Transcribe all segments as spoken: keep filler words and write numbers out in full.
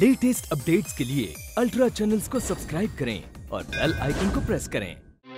Latest updates के लिए ultra channels को सब्सक्राइब करें और बेल आइकन को प्रेस करें।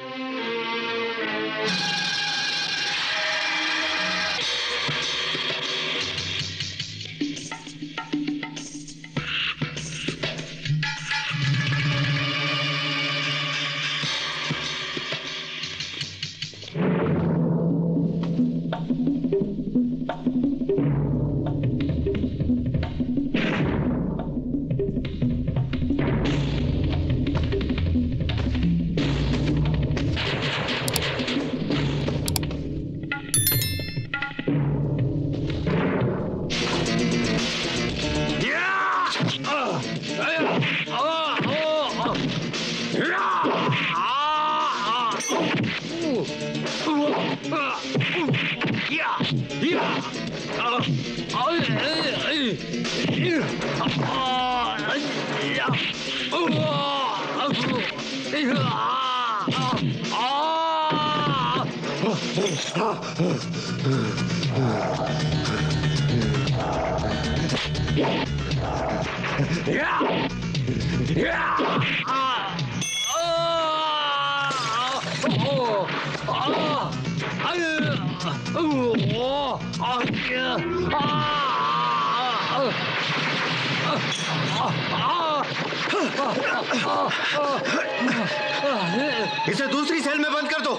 इसे दूसरी सेल में बंद कर दो।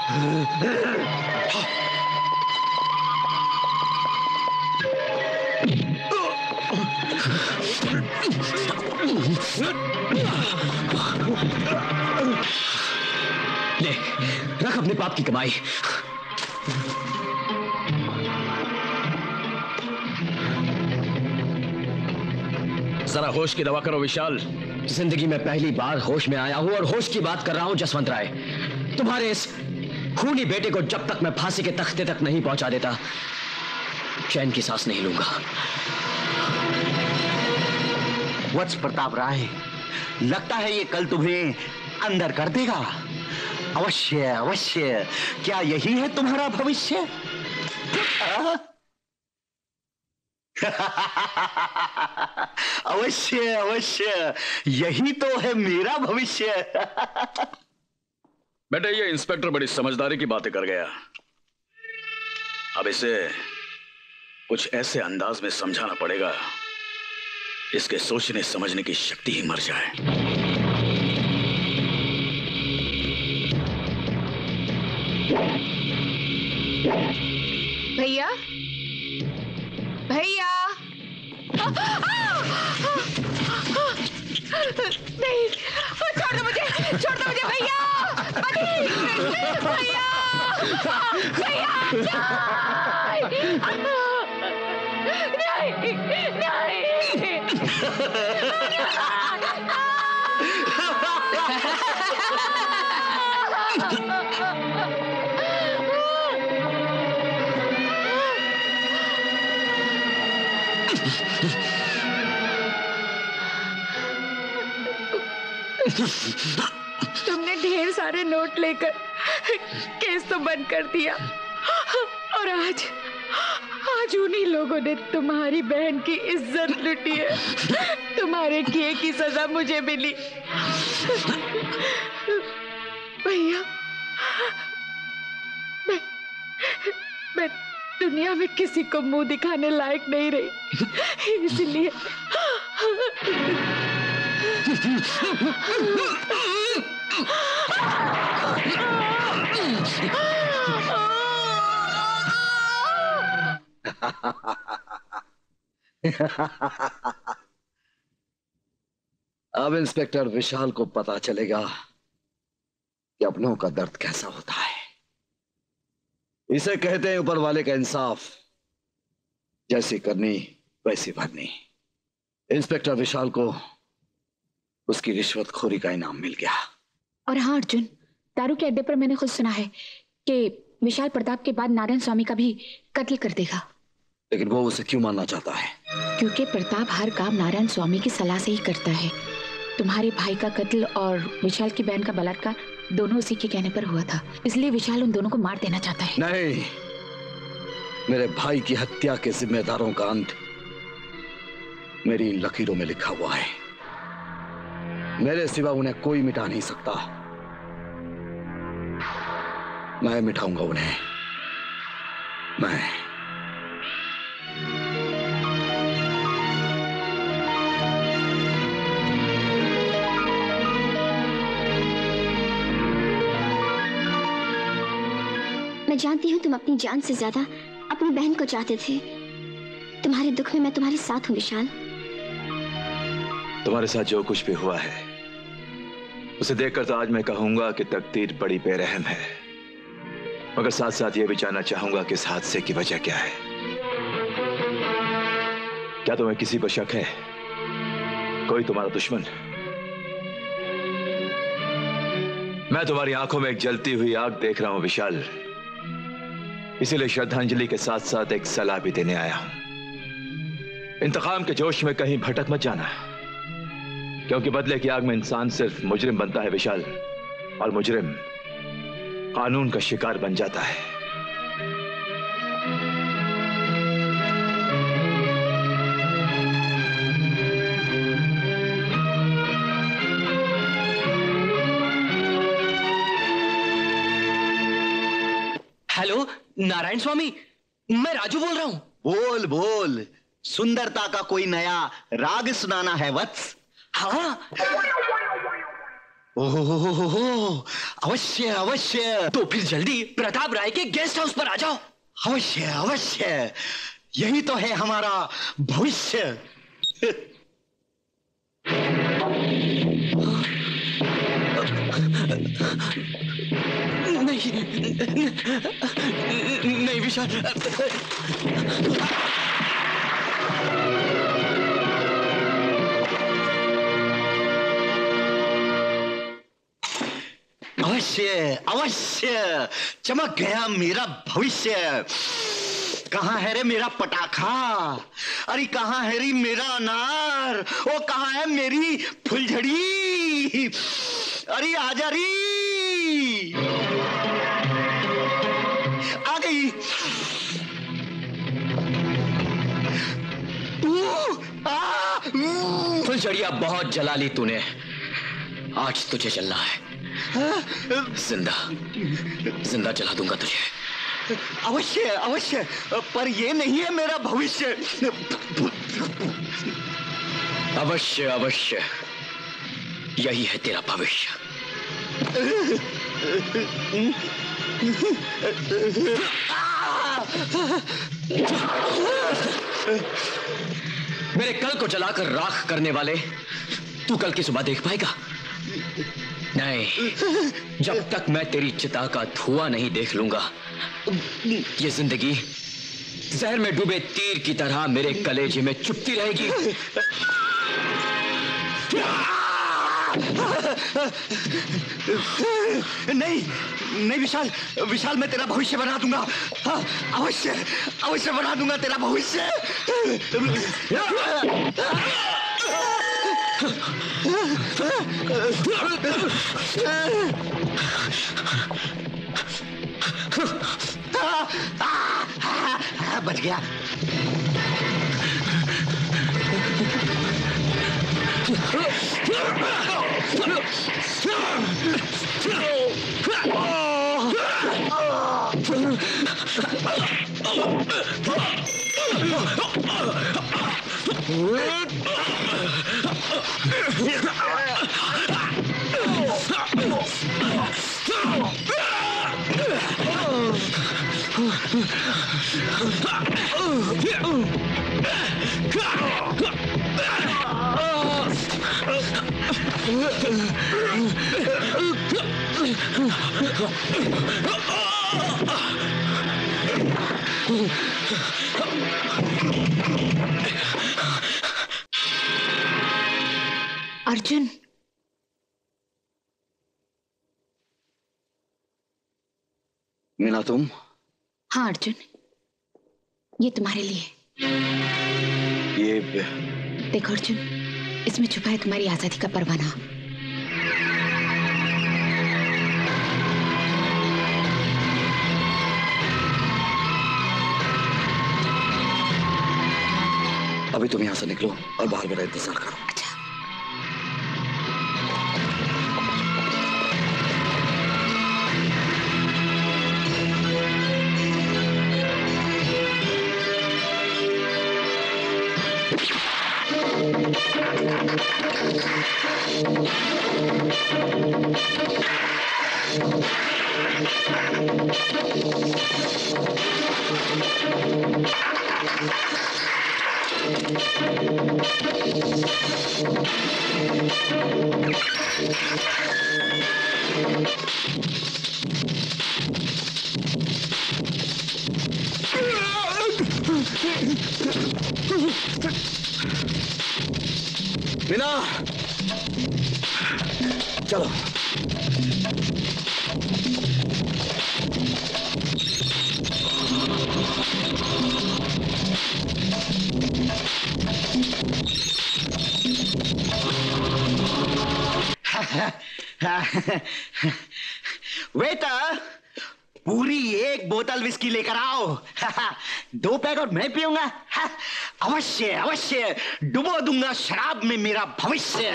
ले, रख अपने पाप की कमाई। जरा होश की दवा करो विशाल। जिंदगी में पहली बार होश में आया हूं और होश की बात कर रहा हूं जसवंत राय। तुम्हारे इस खूनी बेटे को जब तक मैं फांसी के तख्ते तक नहीं पहुंचा देता, चैन की सांस नहीं लूंगा। वत्स प्रताप राय, लगता है ये कल तुम्हें अंदर कर देगा। अवश्य अवश्य, क्या यही है तुम्हारा भविष्य? अवश्य अवश्य, यही तो है मेरा भविष्य। बेटे, ये इंस्पेक्टर बड़ी समझदारी की बातें कर गया। अब इसे कुछ ऐसे अंदाज में समझाना पड़ेगा, इसके सोचने समझने की शक्ति ही मर जाए। भैया भैया, नहीं, छोड़ दो मुझे, छोड़ दो मुझे भैया, भैया, भैया, नहीं, नहीं, तुमने ढेर सारे नोट लेकर केस तो बंद कर दिया और आज आज उन्हीं लोगों ने तुम्हारी बहन की इज्जत लूटी है। तुम्हारे किए की सजा मुझे मिली। भैया, मैं मैं दुनिया में किसी को मुंह दिखाने लायक नहीं रही, इसलिए अब इंस्पेक्टर विशाल को पता चलेगा कि अपनों का दर्द कैसा होता है। इसे कहते हैं ऊपर वाले का इंसाफ, जैसी करनी वैसी भरनी। इंस्पेक्टर विशाल को उसकी रिश्वतखोरी का इनाम मिल गया। और हाँ अर्जुन, दारू के अड्डे पर मैंने खुद सुना है कि विशाल प्रताप के बाद नारायण स्वामी का भी कत्ल कर देगा। लेकिन वो उसे क्यों मारना चाहता है? क्योंकि प्रताप हर काम नारायण स्वामी की सलाह से ही करता है। तुम्हारे भाई का कत्ल और विशाल की बहन का बलात्कार दोनों उसी के कहने पर हुआ था, इसलिए विशाल उन दोनों को मार देना चाहता है। नहीं, मेरे भाई की हत्या के जिम्मेदारों का अंत मेरी इन लकीरों में लिखा हुआ है। मेरे सिवा उन्हें कोई मिटा नहीं सकता। मैं मिटाऊंगा उन्हें। मैं मैं जानती हूँ तुम अपनी जान से ज्यादा अपनी बहन को चाहते थे। तुम्हारे दुख में मैं तुम्हारे साथ हूँ विशाल। तुम्हारे साथ जो कुछ भी हुआ है उसे देखकर तो आज मैं कहूंगा कि तकदीर बड़ी बेरहम है, मगर साथ साथ ये भी जानना चाहूंगा कि इस हादसे की वजह क्या है। क्या तुम्हें किसी पर शक है? कोई तुम्हारा दुश्मन? मैं तुम्हारी आंखों में एक जलती हुई आग देख रहा हूं विशाल, इसीलिए श्रद्धांजलि के साथ साथ एक सलाह भी देने आया हूं। इंतकाम के जोश में कहीं भटक मत जाना, क्योंकि बदले की आग में इंसान सिर्फ मुजरिम बनता है विशाल, और मुजरिम कानून का शिकार बन जाता है। हेलो नारायण स्वामी, मैं राजू बोल रहा हूं। बोल बोल, सुंदरता का कोई नया राग सुनाना है वत्स? हाँ। ओहो, अवश्य अवश्य। तो फिर जल्दी प्रताप राय के गेस्ट हाउस पर आ जाओ। अवश्य अवश्य, यही तो है हमारा भविष्य। नहीं नहीं विशाल, अवश्य अवश्य, चमक गया मेरा भविष्य। कहाँ है रे मेरा पटाखा? अरे कहाँ है रे मेरा अनार? ओ कहाँ है मेरी फुलझड़ी? अरे आजा री, आ गई फुलझड़िया बहुत जला ली तूने, आज तुझे जलना है। जिंदा जिंदा जला दूंगा तुझे। अवश्य अवश्य, पर ये नहीं है मेरा भविष्य। अवश्य अवश्य, यही है तेरा भविष्य। मेरे कल को जलाकर राख करने वाले तू कल की सुबह देख पाएगा? नहीं, जब तक मैं तेरी चिता का धुआं नहीं देख लूंगा, ये जिंदगी जहर में डूबे तीर की तरह मेरे कलेजे में चुभती रहेगी। नहीं नहीं विशाल, विशाल मैं तेरा भविष्य बना दूंगा। हाँ, अवश्य अवश्य बना दूंगा तेरा भविष्य। बच गया। अर्जुन, मीना तुम? हाँ अर्जुन, ये तुम्हारे लिए। ये देखो अर्जुन, इसमें छुपा है तुम्हारी आजादी का परवाना। अभी तुम यहां से निकलो और बाहर मेरा इंतजार करो। अच्छा। मीना, चलो। वेटर, पूरी एक बोतल विस्की लेकर आओ। दो पैक और मैं पीऊंगा। अवश्य अवश्य, डुबो दूंगा शराब में मेरा भविष्य।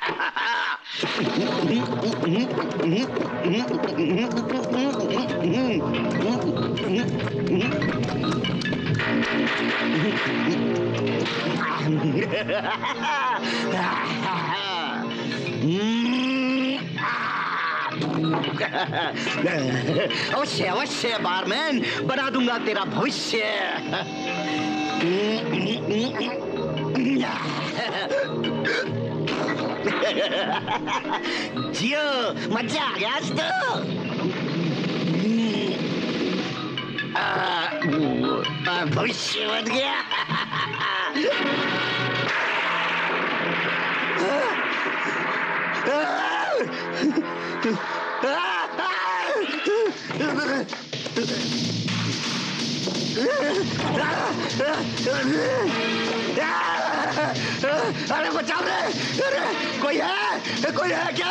अवश्य अवश्य बारमैन, बना दूंगा तेरा भविष्य। जियो, मजा आ गया आज तो। भविष्य बन गया। अरे बचाओ रे, अरे कोई है, कोई है क्या?